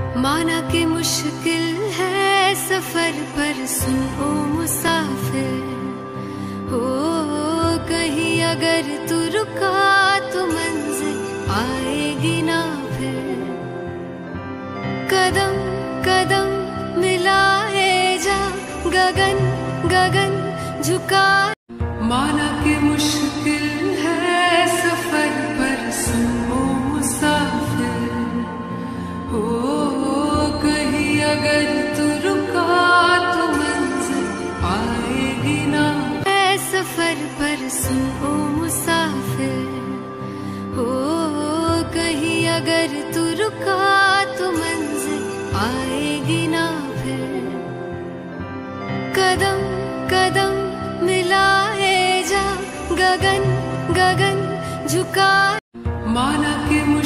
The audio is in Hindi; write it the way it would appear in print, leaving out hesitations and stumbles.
माना कि मुश्किल है सफर पर सुन ओ मुसाफिर, हो कहीं अगर तू रुका तो मंजिल आएगी ना फिर। कदम कदम मिलाए जा गगन गगन झुका। माना कि मुश्किल है सफर पर सुन ओ मुसाफिर, हो कहीं अगर तू रुका तो मंजिल आएगी ना। है सफर पर सुन ओ मुसाफिर, हो कहीं अगर तू रुका तो मंजिल आएगी ना फिर। कदम कदम मिलाए जा गगन गगन झुका। माना कि